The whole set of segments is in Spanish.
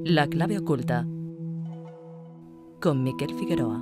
La clave oculta con Miquel Figueroa.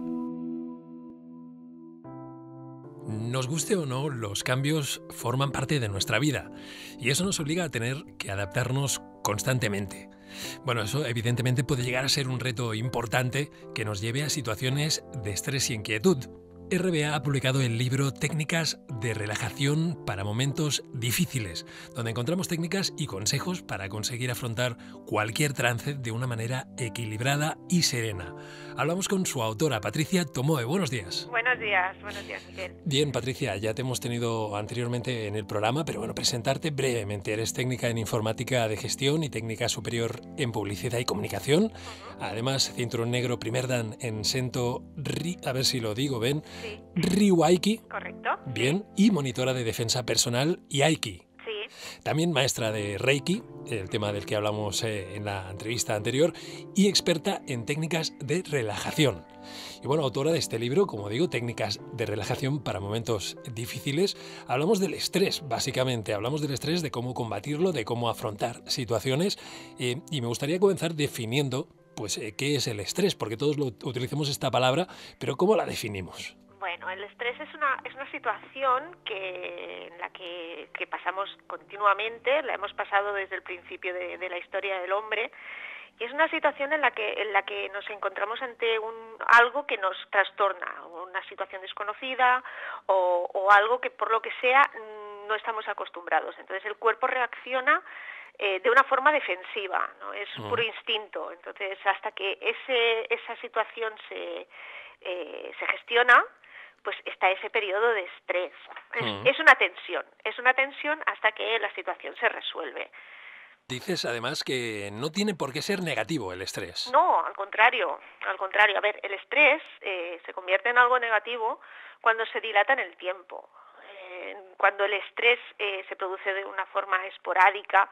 Nos guste o no, los cambios forman parte de nuestra vida y eso nos obliga a tener que adaptarnos constantemente. Bueno, eso evidentemente puede llegar a ser un reto importante que nos lleve a situaciones de estrés y inquietud. RBA ha publicado el libro Técnicas de relajación para momentos difíciles, donde encontramos técnicas y consejos para conseguir afrontar cualquier trance de una manera equilibrada y serena. Hablamos con su autora, Patricia Tomoe. Buenos días. Buenos días, Miguel. Bien, Patricia, ya te hemos tenido anteriormente en el programa, pero bueno, presentarte brevemente. Eres técnica en informática de gestión y técnica superior en publicidad y comunicación. Además, cinturón negro primer dan en Sento a ver si lo digo bien, Sí. Ryuaiki. ¿Correcto? Bien, y monitora de defensa personal y Aiki. Sí. También maestra de Reiki, el tema del que hablamos en la entrevista anterior, y experta en técnicas de relajación. Y bueno, autora de este libro, como digo, Técnicas de relajación para momentos difíciles. Hablamos del estrés, básicamente. Hablamos del estrés, de cómo combatirlo, de cómo afrontar situaciones. Y me gustaría comenzar definiendo, pues, qué es el estrés, porque todos utilizamos esta palabra, pero ¿cómo la definimos? Bueno, el estrés es una situación en la que pasamos continuamente, la hemos pasado desde el principio de la historia del hombre, y es una situación en la que nos encontramos ante algo que nos trastorna, una situación desconocida o algo que por lo que sea no estamos acostumbrados. Entonces el cuerpo reacciona de una forma defensiva, ¿no? Es puro instinto. Entonces hasta que esa situación se gestiona, pues está ese periodo de estrés. Es una tensión hasta que la situación se resuelve. Dices además que no tiene por qué ser negativo el estrés. No, al contrario. A ver, el estrés se convierte en algo negativo cuando se dilata en el tiempo. Cuando el estrés se produce de una forma esporádica,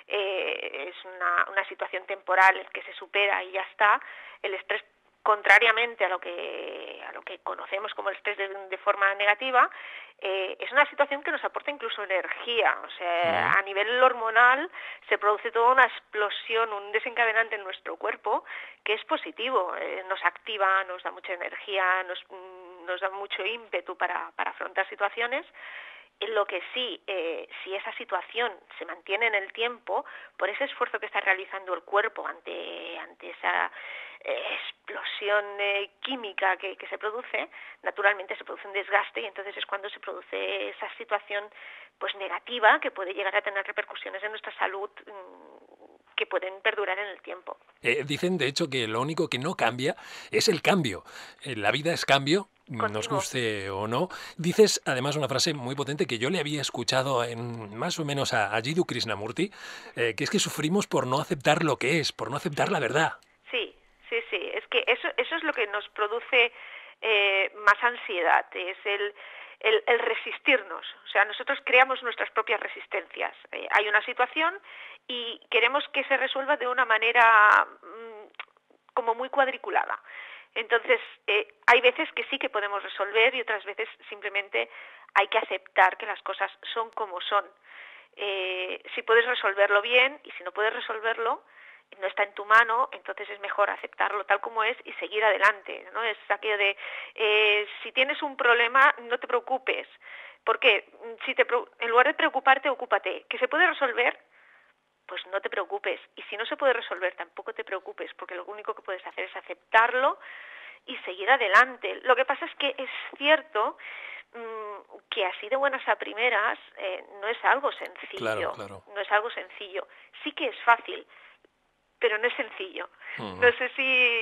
es una situación temporal que se supera y ya está. El estrés, contrariamente a lo que conocemos como el estrés de forma negativa, es una situación que nos aporta incluso energía. O sea, a nivel hormonal se produce toda una explosión, un desencadenante en nuestro cuerpo que es positivo. Nos activa, nos da mucha energía, nos da mucho ímpetu para afrontar situaciones. Lo que sí, si esa situación se mantiene en el tiempo, por ese esfuerzo que está realizando el cuerpo ante esa explosión química que se produce, naturalmente se produce un desgaste y entonces es cuando se produce esa situación pues negativa que puede llegar a tener repercusiones en nuestra salud que pueden perdurar en el tiempo. Dicen, de hecho, que lo único que no cambia es el cambio. La vida es cambio, nos guste o no. Dices, además, una frase muy potente que yo le había escuchado más o menos a Jiddu Krishnamurti, que es que sufrimos por no aceptar lo que es, por no aceptar la verdad. Sí. Es que eso es lo que nos produce más ansiedad, es el resistirnos. O sea, nosotros creamos nuestras propias resistencias. Hay una situación y queremos que se resuelva de una manera como muy cuadriculada. Entonces, hay veces que sí que podemos resolver y otras veces simplemente hay que aceptar que las cosas son como son. Si puedes resolverlo bien y si no puedes resolverlo, no está en tu mano, entonces es mejor aceptarlo tal como es y seguir adelante, ¿no? Es aquello de, si tienes un problema, no te preocupes, porque en lugar de preocuparte, ocúpate. ¿Que se puede resolver? Pues no te preocupes. Y si no se puede resolver, tampoco te preocupes, porque lo único que puedes hacer es aceptarlo y seguir adelante. Lo que pasa es que es cierto que así de buenas a primeras no es algo sencillo. Claro. No es algo sencillo. Sí que es fácil, pero no es sencillo. No sé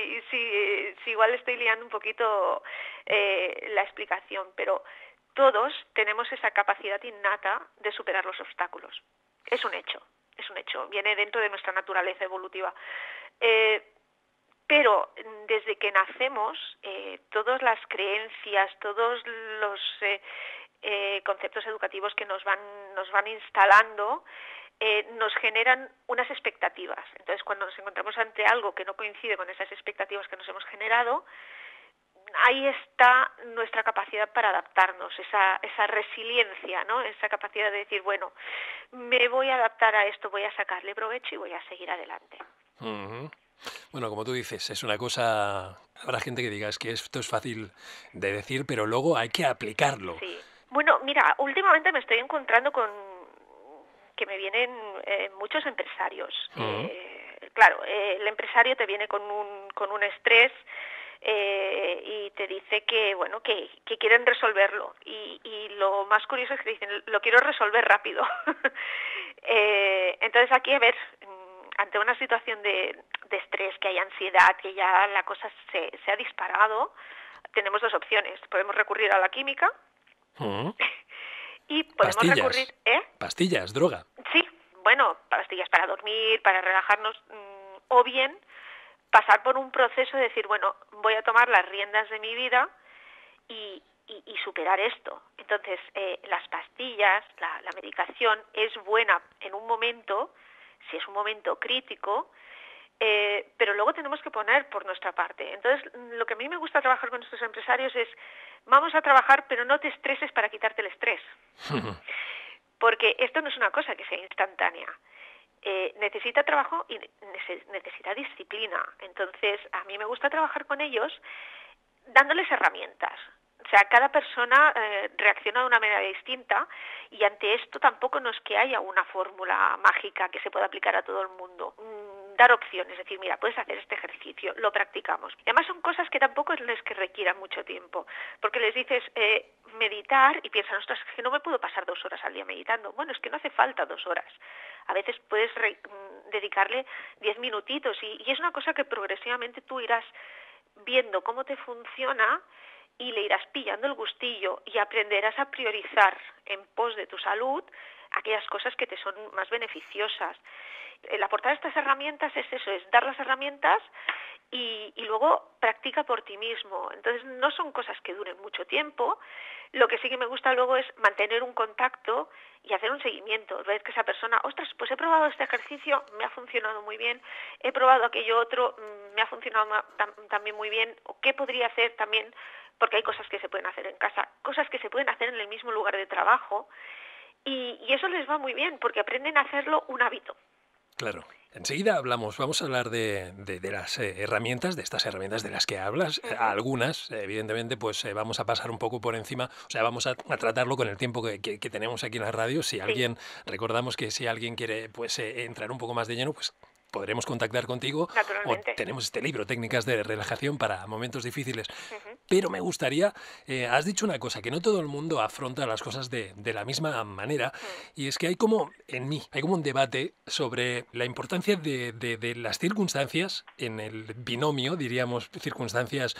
si igual estoy liando un poquito la explicación, pero todos tenemos esa capacidad innata de superar los obstáculos. Es un hecho, viene dentro de nuestra naturaleza evolutiva. Pero desde que nacemos, todas las creencias, todos los conceptos educativos que nos van instalando, nos generan unas expectativas. Entonces, cuando nos encontramos ante algo que no coincide con esas expectativas que nos hemos generado, ahí está nuestra capacidad para adaptarnos, esa resiliencia, ¿no? Esa capacidad de decir, bueno, me voy a adaptar a esto, voy a sacarle provecho y voy a seguir adelante. Bueno, como tú dices, es una cosa... Habrá gente que diga, es que esto es fácil de decir, pero luego hay que aplicarlo. Sí. Bueno, mira, últimamente me estoy encontrando con que me vienen muchos empresarios. Mm. Claro, el empresario te viene con un estrés y te dice que bueno que quieren resolverlo y lo más curioso es que dicen lo quiero resolver rápido. Entonces aquí, a ver, ante una situación de estrés, que hay ansiedad, que ya la cosa se ha disparado, tenemos dos opciones. Podemos recurrir a la química Mm. y podemos recurrir... Pastillas. Pastillas, droga. Sí, bueno, pastillas para dormir, para relajarnos, o bien pasar por un proceso de decir, bueno, voy a tomar las riendas de mi vida y superar esto. Entonces, las pastillas, la medicación es buena en un momento, si es un momento crítico, pero luego tenemos que poner por nuestra parte. Entonces, lo que a mí me gusta trabajar con estos empresarios es, vamos a trabajar, pero no te estreses para quitarte el estrés. Porque esto no es una cosa que sea instantánea. Necesita trabajo y necesita disciplina. Entonces, a mí me gusta trabajar con ellos dándoles herramientas. O sea, cada persona reacciona de una manera distinta y ante esto tampoco no es que haya una fórmula mágica que se pueda aplicar a todo el mundo. Dar opciones, es decir, mira, puedes hacer este ejercicio, lo practicamos. Y además son cosas que tampoco es que requieran mucho tiempo, porque les dices meditar y piensan, ostras, es que no me puedo pasar 2 horas al día meditando. Bueno, es que no hace falta 2 horas. A veces puedes dedicarle 10 minutitos y es una cosa que progresivamente tú irás viendo cómo te funciona y le irás pillando el gustillo y aprenderás a priorizar en pos de tu salud aquellas cosas que te son más beneficiosas. El aportar estas herramientas es eso, es dar las herramientas y luego practica por ti mismo. Entonces no son cosas que duren mucho tiempo. Lo que sí que me gusta luego es mantener un contacto y hacer un seguimiento. Ver que esa persona, ostras, pues he probado este ejercicio, me ha funcionado muy bien, he probado aquello otro, me ha funcionado también muy bien, o qué podría hacer también, porque hay cosas que se pueden hacer en casa, cosas que se pueden hacer en el mismo lugar de trabajo, y eso les va muy bien, porque aprenden a hacerlo un hábito. Claro. Enseguida vamos a hablar de las herramientas, de estas herramientas de las que hablas. Algunas, evidentemente, pues vamos a pasar un poco por encima, o sea, vamos a tratarlo con el tiempo que tenemos aquí en la radio. Si alguien, recordamos que si alguien quiere pues entrar un poco más de lleno, pues podremos contactar contigo o tenemos este libro, Técnicas de Relajación para Momentos Difíciles. Pero me gustaría, has dicho una cosa, que no todo el mundo afronta las cosas de la misma manera, y es que hay como, en mí, hay como un debate sobre la importancia de las circunstancias en el binomio, diríamos, circunstancias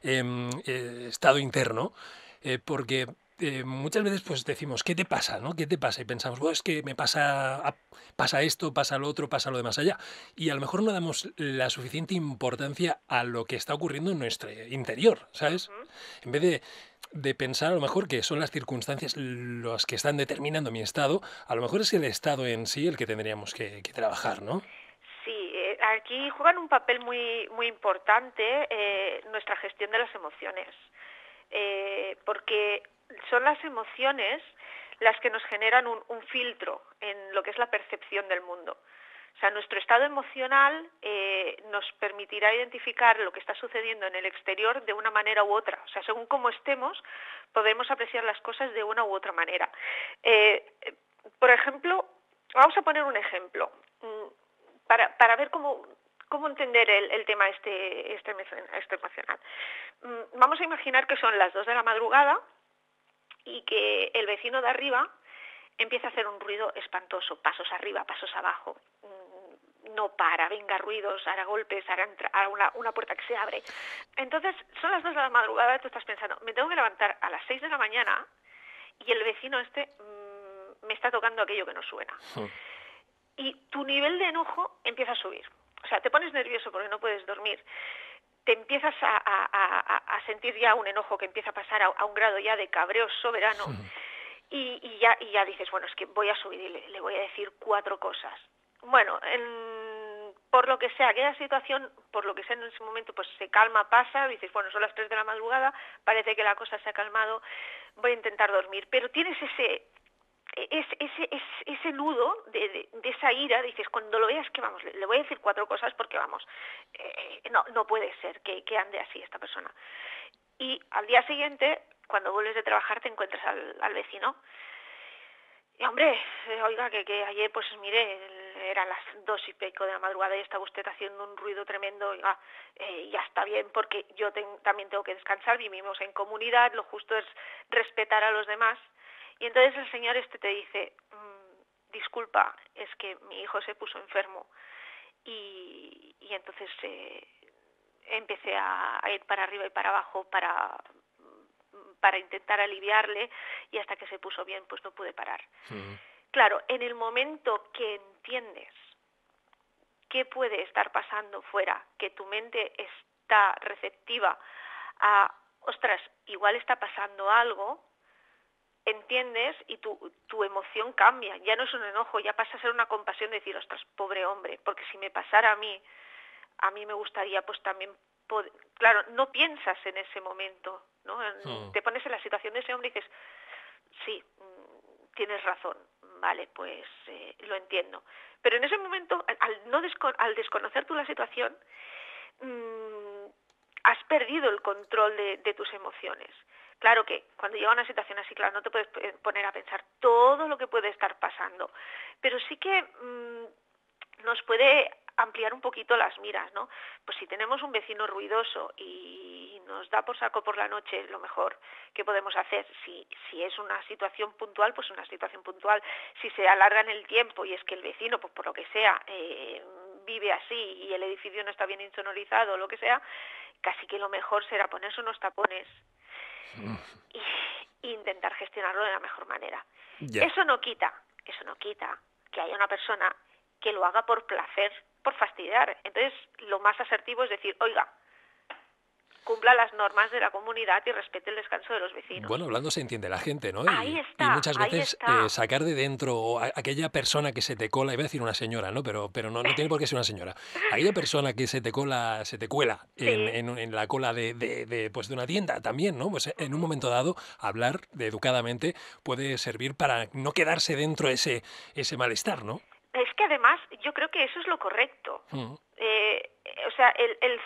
estado interno, porque muchas veces pues decimos, ¿qué te pasa? ¿No? ¿Qué te pasa? Y pensamos, es que me pasa esto, pasa lo otro, pasa lo de más allá. Y a lo mejor no damos la suficiente importancia a lo que está ocurriendo en nuestro interior, ¿sabes? En vez de pensar a lo mejor que son las circunstancias las que están determinando mi estado, a lo mejor es el estado en sí el que tendríamos que trabajar, ¿no? Sí, aquí juegan un papel muy, muy importante nuestra gestión de las emociones, porque son las emociones las que nos generan un filtro en lo que es la percepción del mundo. O sea, nuestro estado emocional nos permitirá identificar lo que está sucediendo en el exterior de una manera u otra. O sea, según cómo estemos, podemos apreciar las cosas de una u otra manera. Por ejemplo, vamos a poner un ejemplo para ver cómo entender el tema este emocional. Vamos a imaginar que son las 2 de la madrugada y que el vecino de arriba empieza a hacer un ruido espantoso, pasos arriba, pasos abajo, no para, venga ruidos, hará golpes, hará una puerta que se abre. Entonces, son las 2 de la madrugada, tú estás pensando, me tengo que levantar a las 6 de la mañana y el vecino me está tocando aquello que no suena. Y tu nivel de enojo empieza a subir. O sea, te pones nervioso porque no puedes dormir. Te empiezas a sentir ya un enojo que empieza a pasar a un grado ya de cabreo soberano. Y ya dices, bueno, es que voy a subir y le voy a decir 4 cosas. Bueno, por lo que sea, aquella situación, por lo que sea en ese momento, pues se calma, pasa, dices, bueno, son las 3 de la madrugada, parece que la cosa se ha calmado, voy a intentar dormir. Pero tienes ese nudo de esa ira, dices, cuando lo veas que vamos, le voy a decir 4 cosas porque vamos, no puede ser que ande así esta persona. Y al día siguiente, cuando vuelves de trabajar, te encuentras al vecino. Y hombre, oiga, que ayer, pues mire, eran las 2:00 de la madrugada y estaba usted haciendo un ruido tremendo, oiga, ya está bien porque yo también tengo que descansar, vivimos en comunidad, lo justo es respetar a los demás. Y entonces el señor te dice, disculpa, es que mi hijo se puso enfermo. Y entonces empecé a ir para arriba y para abajo para intentar aliviarle, y hasta que se puso bien pues no pude parar. Claro, en el momento que entiendes qué puede estar pasando fuera, que tu mente está receptiva a, ostras, igual está pasando algo, entiendes y tu emoción cambia, ya no es un enojo, ya pasa a ser una compasión de decir, ostras, pobre hombre, porque si me pasara a mí me gustaría pues también poder... Claro, no piensas en ese momento, ¿no? Te pones en la situación de ese hombre y dices, sí, tienes razón, vale, pues lo entiendo. Pero en ese momento, al desconocer tú la situación, has perdido el control de tus emociones. Claro que cuando llega una situación así, claro, no te puedes poner a pensar todo lo que puede estar pasando, pero sí que nos puede ampliar un poquito las miras, ¿no? Pues si tenemos un vecino ruidoso y nos da por saco por la noche, lo mejor que podemos hacer, si es una situación puntual, pues una situación puntual. Si se alarga en el tiempo y es que el vecino, pues por lo que sea, vive así y el edificio no está bien insonorizado o lo que sea, casi que lo mejor será ponerse unos tapones e intentar gestionarlo de la mejor manera. Yeah. Eso no quita que haya una persona que lo haga por placer, por fastidiar. Entonces, lo más asertivo es decir, oiga, cumpla las normas de la comunidad y respete el descanso de los vecinos. Bueno, hablando se entiende la gente, ¿no? Ahí está, y muchas ahí veces está. sacar de dentro aquella persona que se te cola, iba a decir una señora, ¿no? Pero no tiene por qué ser una señora. Aquella persona que se te cuela Sí. en la cola de una tienda también, ¿no? Pues en un momento dado, hablar educadamente puede servir para no quedarse dentro ese malestar, ¿no? Es que además yo creo que eso es lo correcto. O sea, el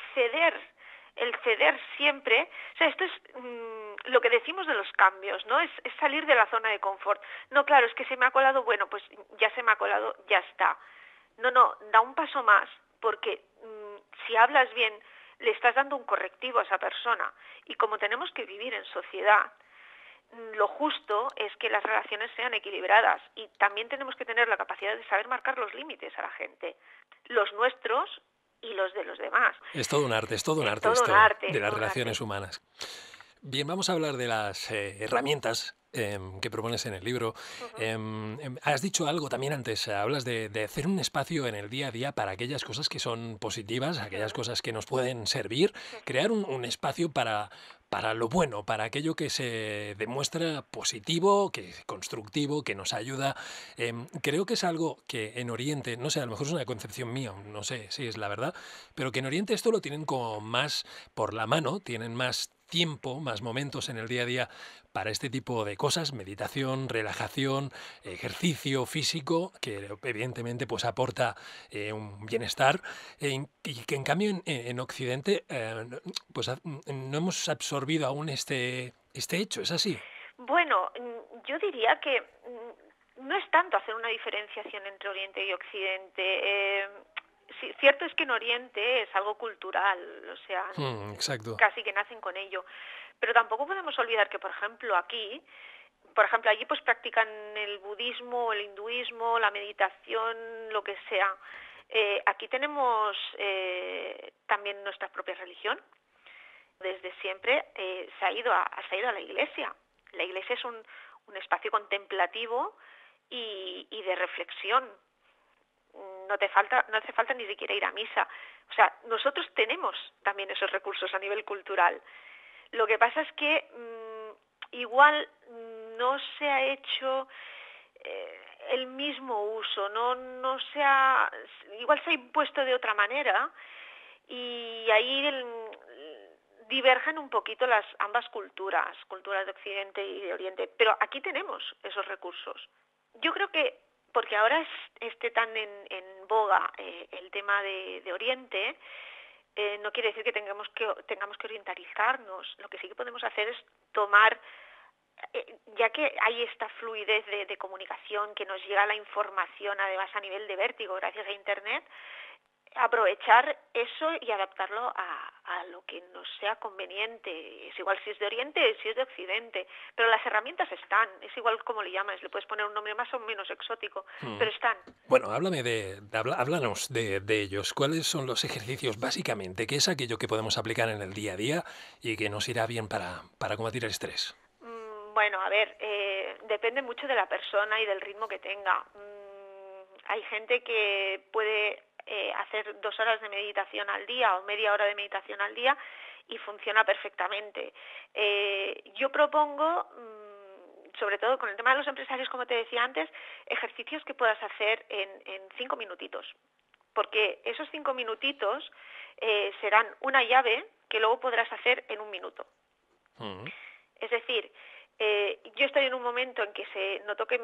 ceder siempre, o sea, esto es lo que decimos de los cambios, ¿no? Es salir de la zona de confort. No, claro, es que se me ha colado, bueno, pues ya se me ha colado, ya está. No, da un paso más, porque si hablas bien, le estás dando un correctivo a esa persona. Y como tenemos que vivir en sociedad, lo justo es que las relaciones sean equilibradas, y también tenemos que tener la capacidad de saber marcar los límites a la gente, los nuestros y los de los demás. Es todo un arte, esto de las relaciones humanas. Bien, vamos a hablar de las herramientas que propones en el libro. Has dicho algo también antes, hablas de hacer un espacio en el día a día para aquellas cosas que son positivas, aquellas cosas que nos pueden servir, crear un espacio para lo bueno, para aquello que se demuestra positivo, que es constructivo, que nos ayuda. Creo que es algo que en Oriente, no sé, a lo mejor es una concepción mía, no sé si es la verdad, pero que en Oriente esto lo tienen como más por la mano, tienen más tiempo, más momentos en el día a día para este tipo de cosas, meditación, relajación, ejercicio físico, que evidentemente pues aporta un bienestar, y que en cambio en Occidente pues no hemos absorbido aún este hecho, ¿es así? Bueno, yo diría que no es tanto hacer una diferenciación entre Oriente y Occidente. Sí, cierto es que en Oriente es algo cultural, o sea, exacto. Casi que nacen con ello. Pero tampoco podemos olvidar que, por ejemplo, allí pues practican el budismo, el hinduismo, la meditación, lo que sea. Aquí tenemos también nuestra propia religión. Desde siempre se ha ido a la iglesia. La iglesia es un espacio contemplativo y de reflexión. No hace falta ni siquiera ir a misa. O sea, nosotros tenemos también esos recursos a nivel cultural. Lo que pasa es que igual no se ha hecho el mismo uso, igual se ha impuesto de otra manera, y ahí divergen un poquito ambas culturas de Occidente y de Oriente. Pero aquí tenemos esos recursos. Yo creo que, porque ahora esté tan en boga el tema de Oriente, no quiere decir que tengamos que orientalizarnos. Lo que sí que podemos hacer es tomar, ya que hay esta fluidez de comunicación, que nos llega la información además a nivel de vértigo gracias a Internet, aprovechar eso y adaptarlo a lo que nos sea conveniente. Es igual si es de Oriente, si es de Occidente, pero las herramientas están, es igual como le llamas, le puedes poner un nombre más o menos exótico, pero están. Bueno, háblanos de ellos. ¿Cuáles son los ejercicios básicamente? ¿Qué es aquello que podemos aplicar en el día a día y que nos irá bien para combatir el estrés? Bueno, a ver, depende mucho de la persona y del ritmo que tenga. Hay gente que puede hacer 2 horas de meditación al día o media hora de meditación al día y funciona perfectamente. Yo propongo, sobre todo con el tema de los empresarios, como te decía antes, ejercicios que puedas hacer en 5 minutitos, porque esos 5 minutitos serán una llave que luego podrás hacer en 1 minuto. Es decir, yo estoy en un momento en que noto que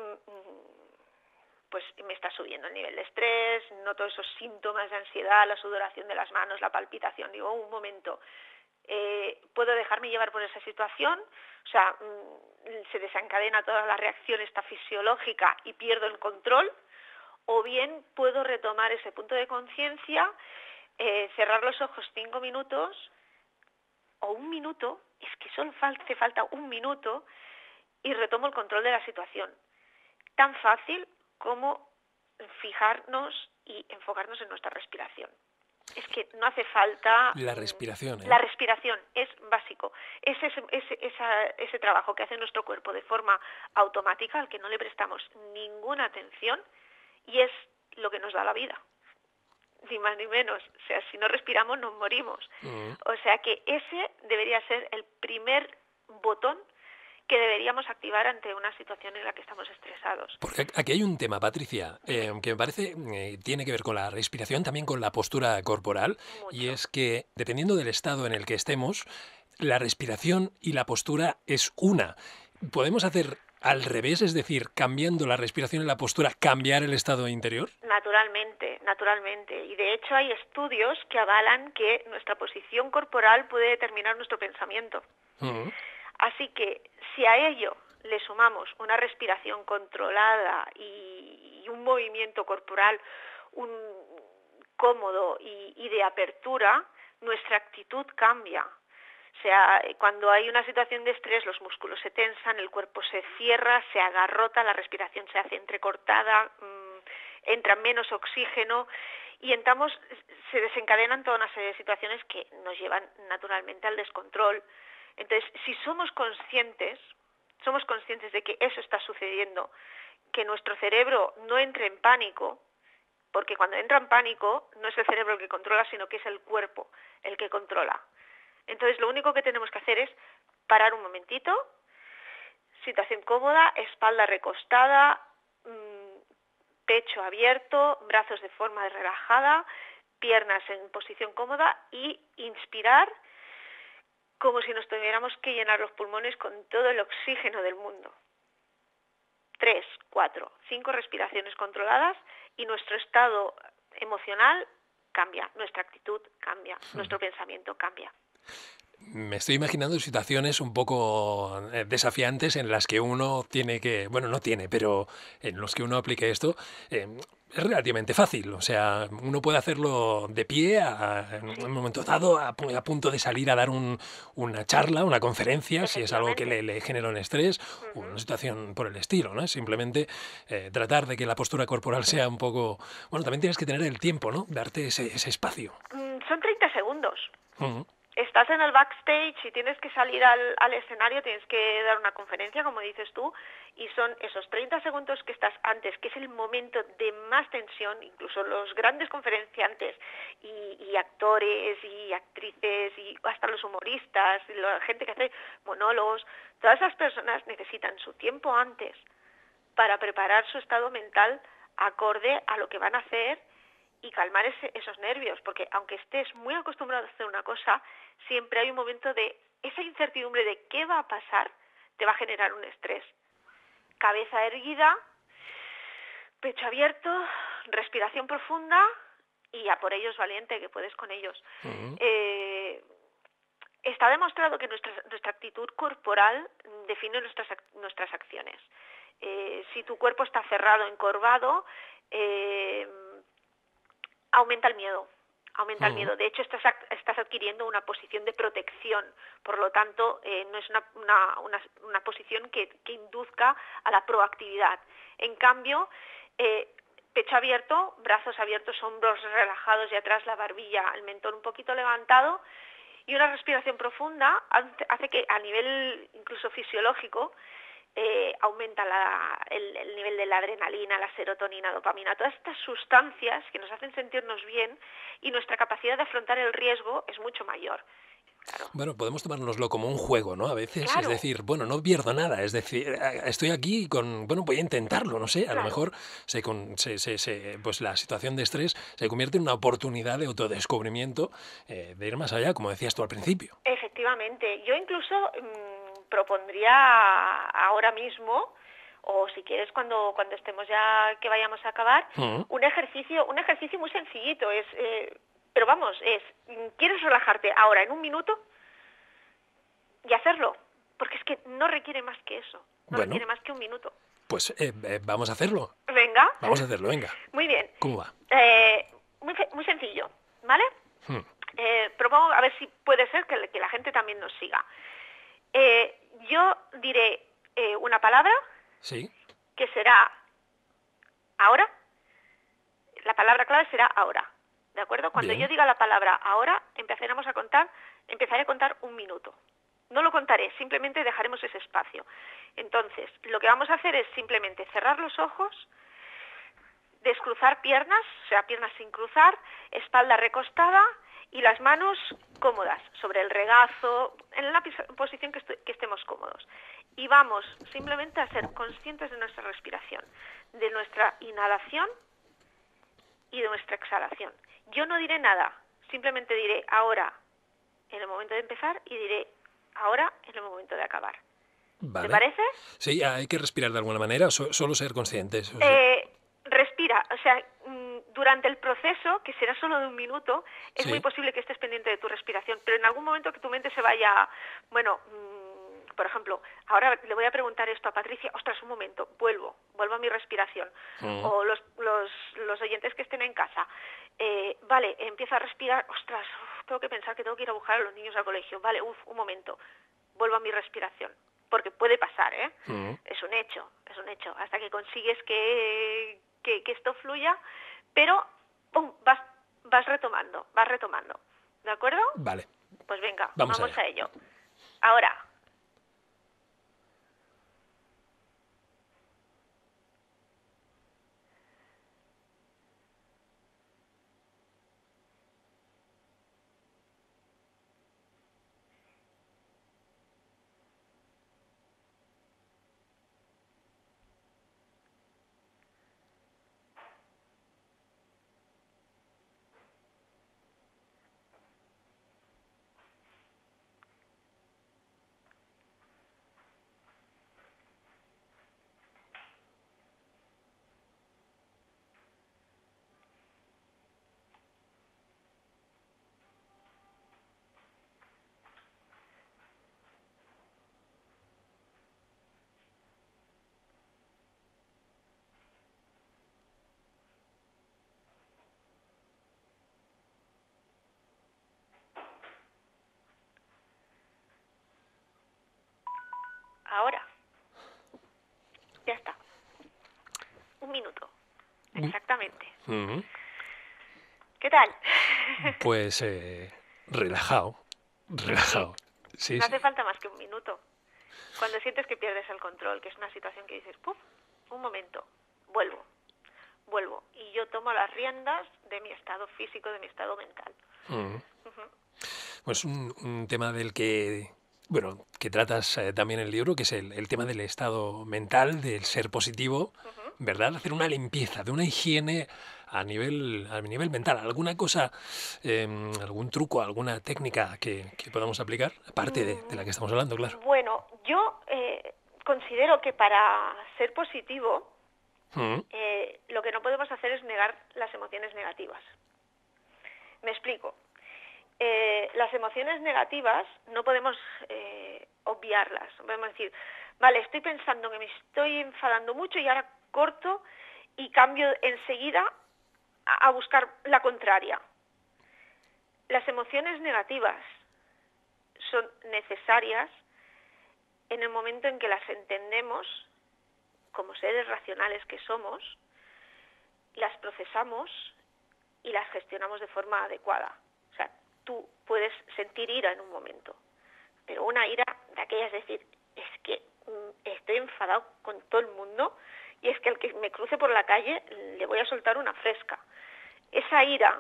pues me está subiendo el nivel de estrés, noto esos síntomas de ansiedad, la sudoración de las manos, la palpitación. Digo, un momento, ¿puedo dejarme llevar por esa situación? O sea, se desencadena toda la reacción esta fisiológica y pierdo el control, o bien puedo retomar ese punto de conciencia, cerrar los ojos 5 minutos o 1 minuto, es que solo hace falta 1 minuto y retomo el control de la situación. Tan fácil como fijarnos y enfocarnos en nuestra respiración. Es que no hace falta... La respiración, ¿eh? La respiración es básico. Es ese trabajo que hace nuestro cuerpo de forma automática, al que no le prestamos ninguna atención, y es lo que nos da la vida. Ni más ni menos. O sea, si no respiramos nos morimos. O sea que ese debería ser el primer botón que deberíamos activar ante una situación en la que estamos estresados. Porque aquí hay un tema, Patricia, que me parece tiene que ver con la respiración, también con la postura corporal, Mucho. y es que dependiendo del estado en el que estemos, la respiración y la postura es una. ¿Podemos hacer al revés, es decir, cambiando la respiración y la postura, cambiar el estado interior? Naturalmente, naturalmente. Y de hecho hay estudios que avalan que nuestra posición corporal puede determinar nuestro pensamiento. Así que si a ello le sumamos una respiración controlada y un movimiento corporal cómodo y de apertura, nuestra actitud cambia. O sea, cuando hay una situación de estrés, los músculos se tensan, el cuerpo se cierra, se agarrota, la respiración se hace entrecortada, entra menos oxígeno y se desencadenan toda una serie de situaciones que nos llevan naturalmente al descontrol. Entonces, si somos conscientes de que eso está sucediendo, que nuestro cerebro no entre en pánico, porque cuando entra en pánico no es el cerebro el que controla, sino que es el cuerpo el que controla. Entonces, lo único que tenemos que hacer es parar un momentito, situación cómoda, espalda recostada, pecho abierto, brazos de forma relajada, piernas en posición cómoda y inspirar como si nos tuviéramos que llenar los pulmones con todo el oxígeno del mundo. 3, 4, 5 respiraciones controladas y nuestro estado emocional cambia, nuestra actitud cambia, nuestro pensamiento cambia. Me estoy imaginando situaciones un poco desafiantes en las que uno tiene que, bueno, no tiene, pero en los que uno aplique esto, es relativamente fácil. O sea, uno puede hacerlo de pie en un momento dado, a punto de salir a dar una charla, una conferencia, si es algo que le genera un estrés, o una situación por el estilo, ¿no? Simplemente tratar de que la postura corporal sea un poco... Bueno, también tienes que tener el tiempo, ¿no? Darte ese espacio. Son 30 segundos. Estás en el backstage y tienes que salir al escenario, tienes que dar una conferencia, como dices tú, y son esos 30 segundos que estás antes, que es el momento de más tensión. Incluso los grandes conferenciantes y actores y actrices y hasta los humoristas, la gente que hace monólogos, todas esas personas necesitan su tiempo antes para preparar su estado mental acorde a lo que van a hacer y calmar esos nervios, porque aunque estés muy acostumbrado a hacer una cosa, siempre hay un momento de esa incertidumbre de qué va a pasar, te va a generar un estrés. Cabeza erguida, Pecho abierto, respiración profunda y a por ellos valiente, que puedes con ellos. Está demostrado que nuestra actitud corporal define nuestras acciones. Si tu cuerpo está cerrado, encorvado, aumenta el miedo. Aumenta el miedo. De hecho, estás adquiriendo una posición de protección. Por lo tanto, no es una posición que induzca a la proactividad. En cambio, pecho abierto, brazos abiertos, hombros relajados y atrás la barbilla, el mentón un poquito levantado, y una respiración profunda hace que a nivel incluso fisiológico aumenta el nivel de la adrenalina, la serotonina, dopamina, todas estas sustancias que nos hacen sentirnos bien, y nuestra capacidad de afrontar el riesgo es mucho mayor. Claro. Bueno, podemos tomárnoslo como un juego, ¿no? A veces, claro. Es decir, bueno, no pierdo nada, es decir, estoy aquí voy a intentarlo, no sé, a claro. lo mejor pues la situación de estrés se convierte en una oportunidad de autodescubrimiento, de ir más allá, como decías tú al principio. Efectivamente, yo incluso propondría ahora mismo, o si quieres cuando estemos ya que vayamos a acabar, un ejercicio muy sencillito, pero vamos, ¿quieres relajarte ahora en un minuto? Y hacerlo, porque es que no requiere más que eso, requiere más que un minuto. Pues vamos a hacerlo. Venga. Vamos a hacerlo, venga. Muy bien. ¿Cómo va? Muy sencillo, ¿vale? Propongo, a ver si puede ser que la gente también nos siga. Yo diré una palabra. Sí. Que será ahora. La palabra clave será ahora. ¿De acuerdo? Cuando yo diga la palabra ahora, empezaré a contar un minuto. No lo contaré, simplemente dejaremos ese espacio. Entonces, lo que vamos a hacer es simplemente cerrar los ojos, descruzar piernas, o sea, piernas sin cruzar, espalda recostada y las manos cómodas sobre el regazo, en la posición que estemos cómodos. Y vamos simplemente a ser conscientes de nuestra respiración, de nuestra inhalación y de nuestra exhalación. Yo no diré nada, simplemente diré ahora en el momento de empezar y diré ahora en el momento de acabar. Vale. ¿Te parece? Sí, hay que respirar de alguna manera, o solo ser conscientes. Respira, o sea, durante el proceso, que será solo de un minuto, es muy posible que estés pendiente de tu respiración, pero en algún momento que tu mente se vaya, por ejemplo, ahora le voy a preguntar esto a Patricia, ostras, un momento, vuelvo a mi respiración. O los oyentes que estén en casa, vale, empiezo a respirar, ostras, tengo que pensar que tengo que ir a buscar a los niños al colegio, vale, un momento, vuelvo a mi respiración. Porque puede pasar, es un hecho, hasta que consigues que esto fluya, pero vas retomando, ¿de acuerdo? Vale. Pues venga, vamos a ello. Ahora. Ahora. Ya está. Un minuto. Exactamente. ¿Qué tal? Pues relajado. Sí, no hace falta más que un minuto. Cuando sientes que pierdes el control, que es una situación que dices, ¡puf! Un momento, vuelvo. Y yo tomo las riendas de mi estado físico, de mi estado mental. Pues un tema del que tratas también en el libro, que es el tema del estado mental, del ser positivo, ¿verdad? Hacer una limpieza, de una higiene a nivel mental. ¿Alguna cosa, algún truco, alguna técnica que podamos aplicar, aparte de la que estamos hablando, claro? Bueno, yo considero que para ser positivo Lo que no podemos hacer es negar las emociones negativas. Me explico. Las emociones negativas no podemos obviarlas. Podemos decir, vale, estoy pensando que me estoy enfadando mucho y ahora corto y cambio enseguida a buscar la contraria. Las emociones negativas son necesarias en el momento en que las entendemos como seres racionales que somos, las procesamos y las gestionamos de forma adecuada. O sea, tú puedes sentir ira en un momento, pero una ira de aquellas, es decir, es que estoy enfadado con todo el mundo y es que al que me cruce por la calle le voy a soltar una fresca. Esa ira,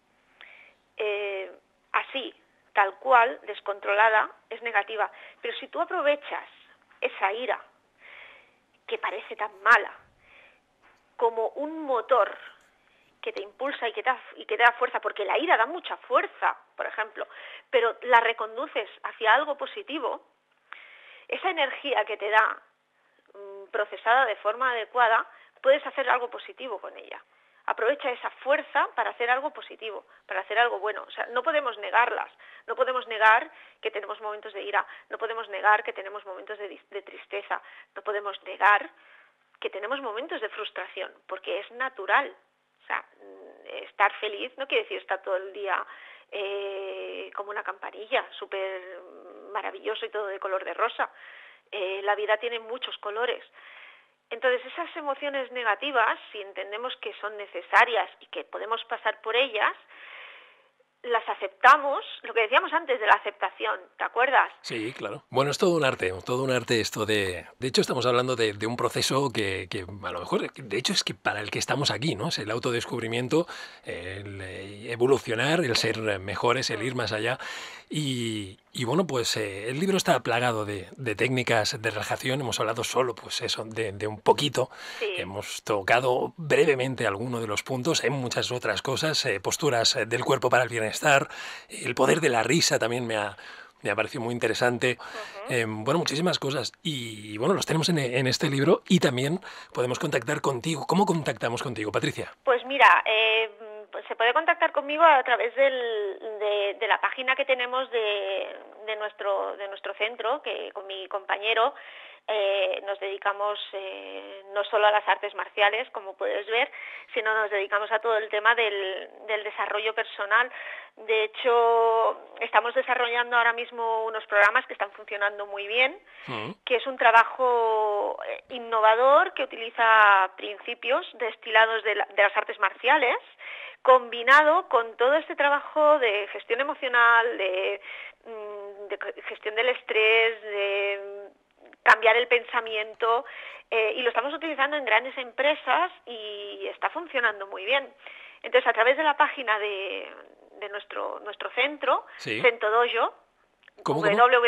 así, tal cual, descontrolada, es negativa. Pero si tú aprovechas esa ira, que parece tan mala, como un motor que te impulsa y que te da fuerza, porque la ira da mucha fuerza, por ejemplo, pero la reconduces hacia algo positivo, esa energía que te da, procesada de forma adecuada, puedes hacer algo positivo con ella. Aprovecha esa fuerza para hacer algo positivo, para hacer algo bueno. O sea, no podemos negarlas, no podemos negar que tenemos momentos de ira, no podemos negar que tenemos momentos de tristeza, no podemos negar que tenemos momentos de frustración, porque es natural. O sea, estar feliz no quiere decir estar todo el día como una campanilla, súper maravilloso y todo de color de rosa. La vida tiene muchos colores. Entonces, esas emociones negativas, si entendemos que son necesarias y que podemos pasar por ellas, las aceptamos, lo que decíamos antes de la aceptación, ¿te acuerdas? Sí, claro. Bueno, es todo un arte esto de... De hecho, estamos hablando de un proceso que a lo mejor, de hecho, es que para el que estamos aquí, ¿no? Es el autodescubrimiento, el evolucionar, el ser mejores, el ir más allá. Y bueno, pues el libro está plagado de técnicas de relajación. Hemos hablado solo, pues eso, de un poquito. Sí. Hemos tocado brevemente alguno de los puntos. Hay muchas otras cosas, posturas del cuerpo para el bienestar. El poder de la risa también me ha parecido muy interesante. Bueno, muchísimas cosas. Y bueno, los tenemos en este libro y también podemos contactar contigo. ¿Cómo contactamos contigo, Patricia? Pues mira, pues se puede contactar conmigo a través de la página que tenemos de nuestro centro, que con mi compañero nos dedicamos no solo a las artes marciales, como puedes ver, sino nos dedicamos a todo el tema del desarrollo personal. De hecho, estamos desarrollando ahora mismo unos programas que están funcionando muy bien, que es un trabajo innovador que utiliza principios destilados de las artes marciales, combinado con todo este trabajo de gestión emocional, de gestión del estrés, de cambiar el pensamiento, y lo estamos utilizando en grandes empresas y está funcionando muy bien. Entonces, a través de la página de nuestro centro, Sí. Cento Dojo, ¿Cómo?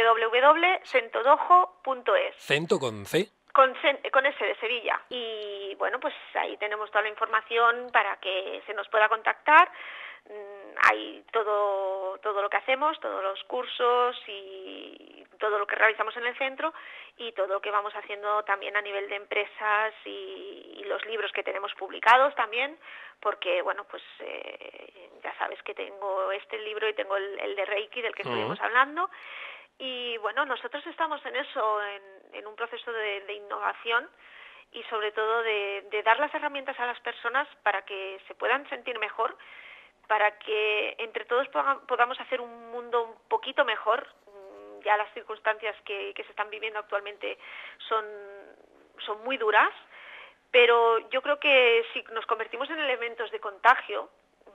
www.centodojo.es. ¿Cento con C? Con S de Sevilla. Y bueno, pues ahí tenemos toda la información para que se nos pueda contactar. Hay todo lo que hacemos, todos los cursos y todo lo que realizamos en el centro y todo lo que vamos haciendo también a nivel de empresas y los libros que tenemos publicados también, porque bueno, pues ya sabes que tengo este libro y tengo el de Reiki del que estuvimos hablando. Y bueno, nosotros estamos en eso, en un proceso de innovación y sobre todo de dar las herramientas a las personas para que se puedan sentir mejor, para que entre todos podamos hacer un mundo un poquito mejor. Ya las circunstancias que se están viviendo actualmente son muy duras, pero yo creo que si nos convertimos en elementos de contagio,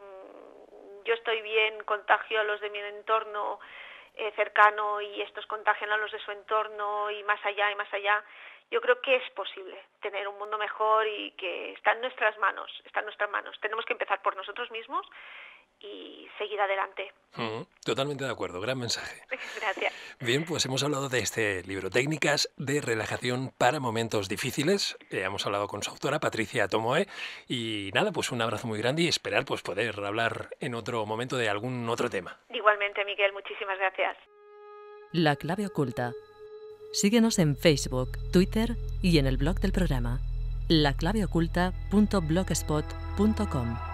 yo estoy bien, contagio a los de mi entorno cercano y estos contagian a los de su entorno y más allá, yo creo que es posible tener un mundo mejor y que está en nuestras manos. Tenemos que empezar por nosotros mismos y seguir adelante. Totalmente de acuerdo, gran mensaje. Gracias. Bien, pues hemos hablado de este libro, Técnicas de Relajación para Momentos Difíciles. Hemos hablado con su autora, Patricia Tomoe. Y nada, pues un abrazo muy grande y esperar pues poder hablar en otro momento de algún otro tema. Igualmente, Miguel, muchísimas gracias. La clave oculta. Síguenos en Facebook, Twitter y en el blog del programa. laclaveoculta.blogspot.com.